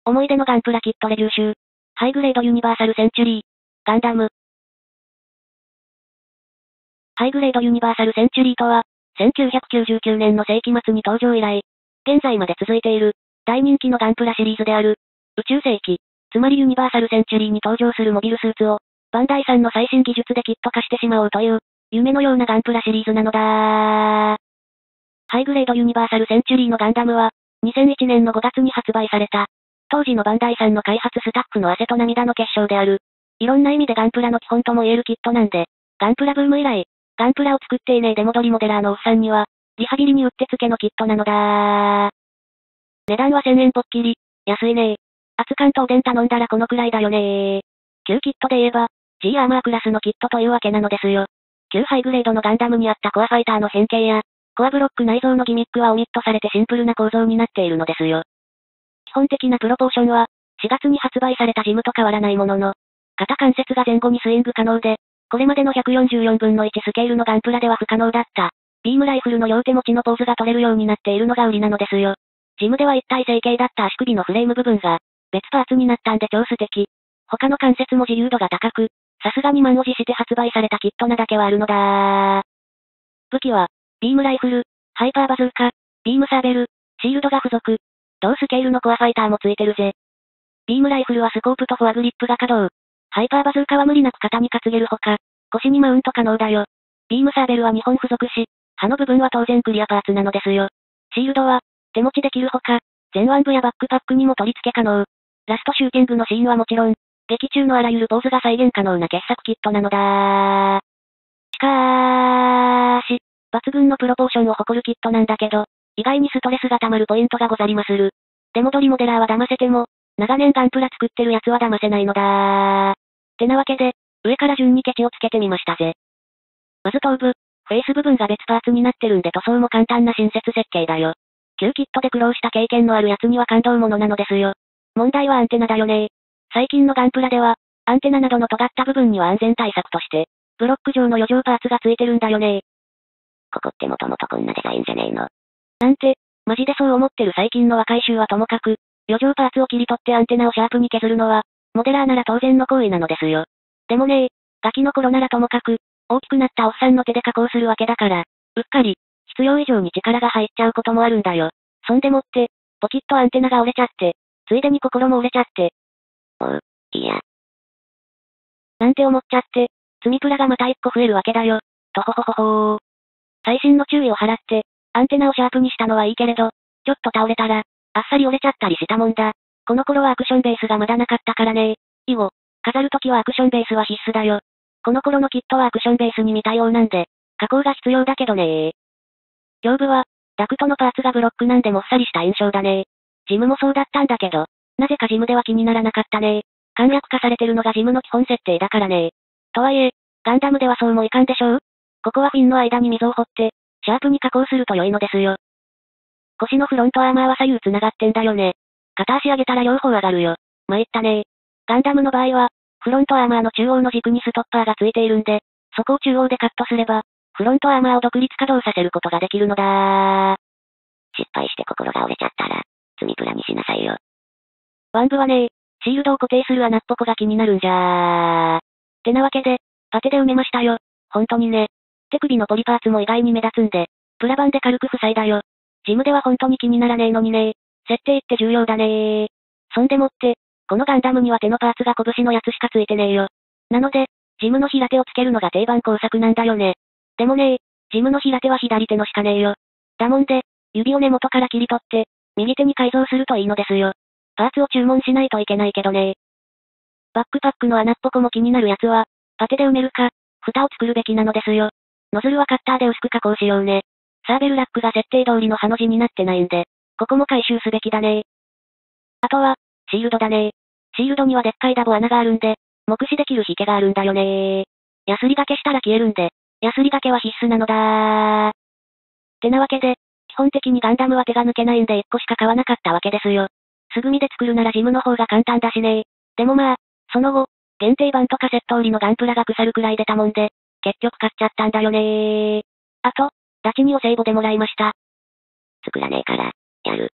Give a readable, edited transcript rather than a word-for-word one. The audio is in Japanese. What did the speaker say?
思い出のガンプラキットレビュー集。ハイグレードユニバーサルセンチュリー。ガンダム。ハイグレードユニバーサルセンチュリーとは、1999年の世紀末に登場以来、現在まで続いている、大人気のガンプラシリーズである、宇宙世紀、つまりユニバーサルセンチュリーに登場するモビルスーツを、バンダイさんの最新技術でキット化してしまおうという、夢のようなガンプラシリーズなのだ。ハイグレードユニバーサルセンチュリーのガンダムは、2001年の5月に発売された。当時のバンダイさんの開発スタッフの汗と涙の結晶である。いろんな意味でガンプラの基本とも言えるキットなんで、ガンプラブーム以来、ガンプラを作っていねえ出戻りモデラーのおっさんには、リハビリにうってつけのキットなのだ。値段は1000円ぽっきり。安いね熱燗とおでん頼んだらこのくらいだよね旧キットで言えば、G アーマークラスのキットというわけなのですよ。旧ハイグレードのガンダムにあったコアファイターの変形や、コアブロック内蔵のギミックはオミットされてシンプルな構造になっているのですよ。基本的なプロポーションは、4月に発売されたジムと変わらないものの、肩関節が前後にスイング可能で、これまでの144分の1スケールのガンプラでは不可能だった、ビームライフルの両手持ちのポーズが取れるようになっているのが売りなのですよ。ジムでは一体成形だった足首のフレーム部分が、別パーツになったんで超素敵。他の関節も自由度が高く、さすがに満を持して発売されたキットなだけはあるのだ。武器は、ビームライフル、ハイパーバズーカ、ビームサーベル、シールドが付属。同スケールのコアファイターもついてるぜ。ビームライフルはスコープとフォアグリップが稼働。ハイパーバズーカは無理なく肩に担げるほか、腰にマウント可能だよ。ビームサーベルは2本付属し、刃の部分は当然クリアパーツなのですよ。シールドは、手持ちできるほか、前腕部やバックパックにも取り付け可能。ラストシューティングのシーンはもちろん、劇中のあらゆるポーズが再現可能な傑作キットなのだ。しかーし、抜群のプロポーションを誇るキットなんだけど、意外にストレスが溜まるポイントがござりまする。出戻りモデラーは騙せても、長年ガンプラ作ってるやつは騙せないのだ。てなわけで、上から順にケチをつけてみましたぜ。まず頭部、フェイス部分が別パーツになってるんで塗装も簡単な新設設計だよ。旧キットで苦労した経験のあるやつには感動ものなのですよ。問題はアンテナだよね。最近のガンプラでは、アンテナなどの尖った部分には安全対策として、ブロック状の余剰パーツがついてるんだよね。 ここってもともとこんなデザインじゃねえの。 なんて、マジでそう思ってる最近の若い衆はともかく、余剰パーツを切り取ってアンテナをシャープに削るのは、モデラーなら当然の行為なのですよ。でもねガキの頃ならともかく、大きくなったおっさんの手で加工するわけだから、うっかり、必要以上に力が入っちゃうこともあるんだよ。そんでもって、ポキッとアンテナが折れちゃって、ついでに心も折れちゃって。 いや。 なんて思っちゃって、積みプラがまた一個増えるわけだよ。とほほほほー。細心の注意を払って、アンテナをシャープにしたのはいいけれど、ちょっと倒れたら、あっさり折れちゃったりしたもんだ。この頃はアクションベースがまだなかったからね。以後、飾るときはアクションベースは必須だよ。この頃のキットはアクションベースに似たようなんで、加工が必要だけどね胸部は、ダクトのパーツがブロックなんでもっさりした印象だねジムもそうだったんだけど、なぜかジムでは気にならなかったね簡略化されてるのがジムの基本設定だからねとはいえ、ガンダムではそうもいかんでしょう。ここはフィンの間に溝を掘って、シャープに加工すると良いのですよ。腰のフロントアーマーは左右繋がってんだよね。片足上げたら両方上がるよ。参ったねガンダムの場合は、フロントアーマーの中央の軸にストッパーがついているんで、そこを中央でカットすれば、フロントアーマーを独立稼働させることができるのだ。 失敗して心が折れちゃったら、積みプラにしなさいよ。 腕部はねシールドを固定する穴っぽこが気になるんじゃー。てなわけで、パテで埋めましたよ。ほんとにね。手首のポリパーツも意外に目立つんで、プラ板で軽く塞いだよ。ジムではほんとに気にならねえのにね設定って重要だねそんでもって、このガンダムには手のパーツが拳のやつしかついてねえよ。なので、ジムの平手をつけるのが定番工作なんだよね。でもねジムの平手は左手のしかねえよ。だもんで、指を根元から切り取って、右手に改造するといいのですよ。パーツを注文しないといけないけどねバックパックの穴っぽこも気になるやつは、パテで埋めるか、蓋を作るべきなのですよ。ノズルはカッターで薄く加工しようね。サーベルラックが設定通りのハの字になってないんで、ここも回収すべきだねあとは、シールドだねシールドにはでっかいダボ穴があるんで、目視できる引けがあるんだよねヤスリ掛けしたら消えるんで、ヤスリ掛けは必須なのだてなわけで、基本的にガンダムは手が抜けないんで1個しか買わなかったわけですよ。すぐみで作るならジムの方が簡単だしねでもまあ、その後、限定版とかセット売りのガンプラが腐るくらい出たもんで、結局買っちゃったんだよねあと、ダチにお歳暮でもらいました。 作らねえから、やる。